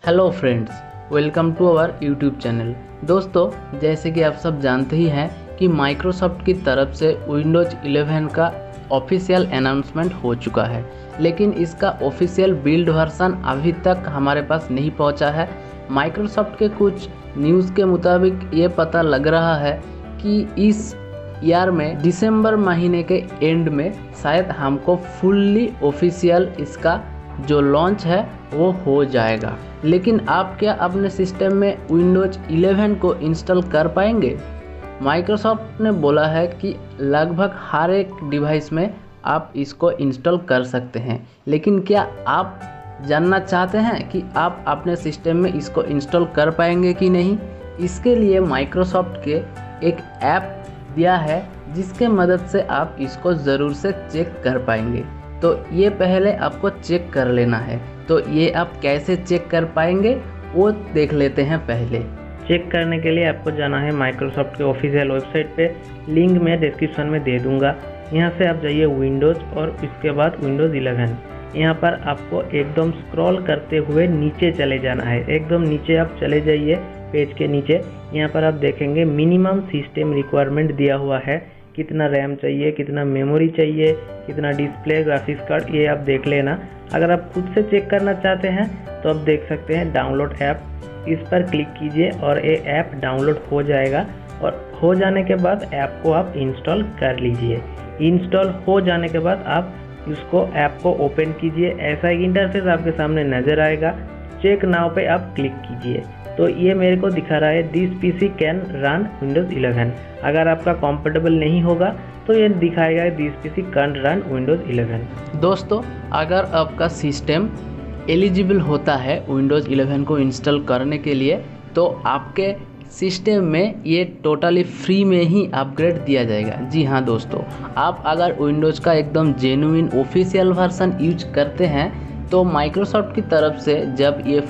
Hello friends, welcome to our YouTube channel. दोस्तों, जैसे कि आप सब जानते ही हैं कि माइक्रोसॉफ्ट की तरफ से विंडोज 11 का ऑफिशियल अनाउंसमेंट हो चुका है, लेकिन इसका ऑफिशियल बिल्ड वर्जन अभी तक हमारे पास नहीं पहुंचा है। माइक्रोसॉफ्ट के कुछ न्यूज़ के मुताबिक ये पता लग रहा है कि इस ईयर में दिसंबर महीने के एंड में शायद हमको फुल्ली ऑफिशियल इसका जो लॉन्च है वो हो जाएगा। लेकिन आप क्या अपने सिस्टम में विंडोज 11 को इंस्टॉल कर पाएंगे? माइक्रोसॉफ्ट ने बोला है कि लगभग हर एक डिवाइस में आप इसको इंस्टॉल कर सकते हैं, लेकिन क्या आप जानना चाहते हैं कि आप अपने सिस्टम में इसको इंस्टॉल कर पाएंगे कि नहीं? इसके लिए माइक्रोसॉफ्ट के एक ऐप दिया है जिसके मदद से आप इसको ज़रूर से चेक कर पाएंगे। तो ये पहले आपको चेक कर लेना है। तो ये आप कैसे चेक कर पाएंगे वो देख लेते हैं। पहले चेक करने के लिए आपको जाना है माइक्रोसॉफ्ट के ऑफिशियल वेबसाइट पे। लिंक मैं डिस्क्रिप्शन में दे दूंगा। यहाँ से आप जाइए विंडोज़ और इसके बाद विंडोज़ 11। यहाँ पर आपको एकदम स्क्रॉल करते हुए नीचे चले जाना है। एकदम नीचे आप चले जाइए पेज के नीचे। यहाँ पर आप देखेंगे मिनिमम सिस्टम रिक्वायरमेंट दिया हुआ है, कितना रैम चाहिए, कितना मेमोरी चाहिए, कितना डिस्प्ले, ग्राफिक्स कार्ड, ये आप देख लेना। अगर आप खुद से चेक करना चाहते हैं तो आप देख सकते हैं डाउनलोड ऐप, इस पर क्लिक कीजिए और ये ऐप डाउनलोड हो जाएगा। और हो जाने के बाद ऐप को आप इंस्टॉल कर लीजिए। इंस्टॉल हो जाने के बाद आप उसको ऐप को ओपन कीजिए। ऐसा एक इंटरफेस आपके सामने नज़र आएगा। चेक नाउ पे आप क्लिक कीजिए। तो ये मेरे को दिखा रहा है this PC can run Windows 11। अगर आपका कंफर्टेबल नहीं होगा तो ये दिखाएगा this PC can run Windows 11। दोस्तों, अगर आपका सिस्टम एलिजिबल होता है विंडोज़ 11 को इंस्टॉल करने के लिए, तो आपके सिस्टम में ये टोटली फ्री में ही अपग्रेड दिया जाएगा। जी हाँ दोस्तों, आप अगर विंडोज़ का एकदम जेन्युइन ऑफिशियल वर्जन यूज करते हैं तो माइक्रोसॉफ्ट की तरफ से जब ये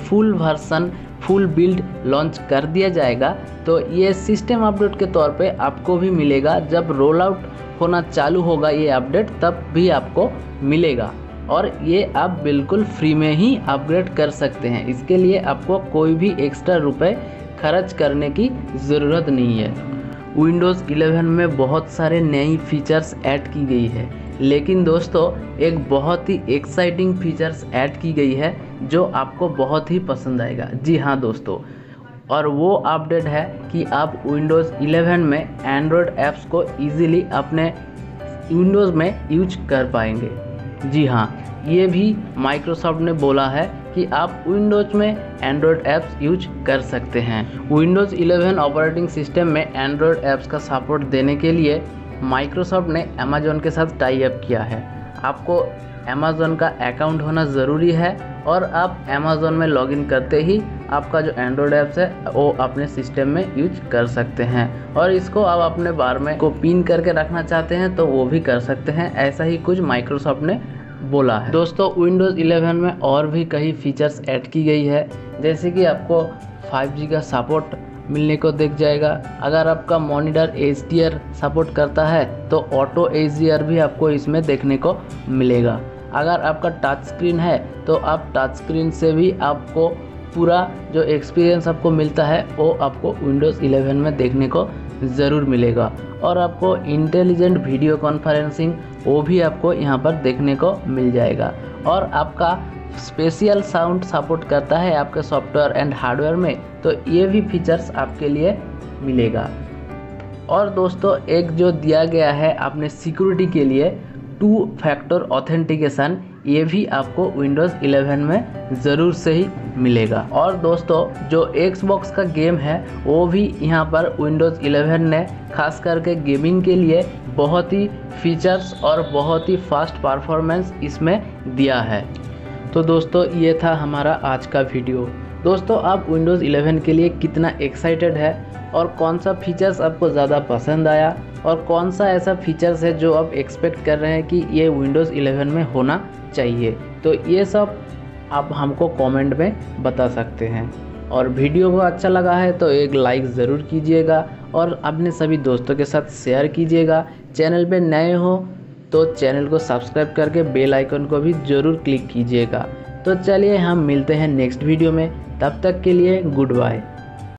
फुल बिल्ड लॉन्च कर दिया जाएगा तो ये सिस्टम अपडेट के तौर पे आपको भी मिलेगा। जब रोल आउट होना चालू होगा ये अपडेट, तब भी आपको मिलेगा और ये आप बिल्कुल फ्री में ही अपग्रेड कर सकते हैं। इसके लिए आपको कोई भी एक्स्ट्रा रुपए खर्च करने की ज़रूरत नहीं है। विंडोज़ 11 में बहुत सारे नई फीचर्स ऐड की गई है, लेकिन दोस्तों एक बहुत ही एक्साइटिंग फीचर्स ऐड की गई है जो आपको बहुत ही पसंद आएगा। जी हाँ दोस्तों, और वो अपडेट है कि आप विंडोज़ 11 में एंड्रॉयड ऐप्स को इजीली अपने विंडोज़ में यूज कर पाएंगे। जी हाँ, ये भी माइक्रोसॉफ्ट ने बोला है कि आप विंडोज़ में एंड्रॉयड ऐप्स यूज कर सकते हैं। विंडोज़ 11 ऑपरेटिंग सिस्टम में एंड्रॉयड ऐप्स का सपोर्ट देने के लिए माइक्रोसॉफ्ट ने अमेज़न के साथ टाई अप किया है। आपको अमेज़न का अकाउंट होना ज़रूरी है और आप अमेज़न में लॉगिन करते ही आपका जो एंड्रॉयड ऐप्स है वो अपने सिस्टम में यूज कर सकते हैं। और इसको आप अपने बार में को पिन करके रखना चाहते हैं तो वो भी कर सकते हैं। ऐसा ही कुछ माइक्रोसॉफ्ट ने बोला है। दोस्तों, विंडोज़ 11 में और भी कई फीचर्स ऐड की गई है, जैसे कि आपको 5G का सपोर्ट मिलने को दिख जाएगा। अगर आपका मॉनिटर HDR सपोर्ट करता है तो ऑटो HDR भी आपको इसमें देखने को मिलेगा। अगर आपका टच स्क्रीन है तो आप टच स्क्रीन से भी आपको पूरा जो एक्सपीरियंस आपको मिलता है वो आपको विंडोज़ 11 में देखने को ज़रूर मिलेगा। और आपको इंटेलिजेंट वीडियो कॉन्फ्रेंसिंग वो भी आपको यहाँ पर देखने को मिल जाएगा। और आपका स्पेशल साउंड सपोर्ट करता है आपके सॉफ्टवेयर एंड हार्डवेयर में, तो ये भी फीचर्स आपके लिए मिलेगा। और दोस्तों, एक जो दिया गया है आपने सिक्योरिटी के लिए 2 फैक्टर ऑथेंटिकेशन, ये भी आपको विंडोज़ 11 में ज़रूर से ही मिलेगा। और दोस्तों, जो Xbox का गेम है वो भी यहाँ पर विंडोज़ 11 ने खास करके गेमिंग के लिए बहुत ही फीचर्स और बहुत ही फास्ट परफॉर्मेंस इसमें दिया है। तो दोस्तों, ये था हमारा आज का वीडियो। दोस्तों, आप विंडोज़ 11 के लिए कितना एक्साइटेड है और कौन सा फीचर्स आपको ज़्यादा पसंद आया और कौन सा ऐसा फीचर्स है जो आप एक्सपेक्ट कर रहे हैं कि ये विंडोज़ 11 में होना चाहिए, तो ये सब आप हमको कमेंट में बता सकते हैं। और वीडियो को अच्छा लगा है तो एक लाइक ज़रूर कीजिएगा और अपने सभी दोस्तों के साथ शेयर कीजिएगा। चैनल पे नए हो तो चैनल को सब्सक्राइब करके बेल आइकन को भी ज़रूर क्लिक कीजिएगा तो चलिए हम मिलते हैं नेक्स्ट वीडियो में, तब तक के लिए गुड बाय।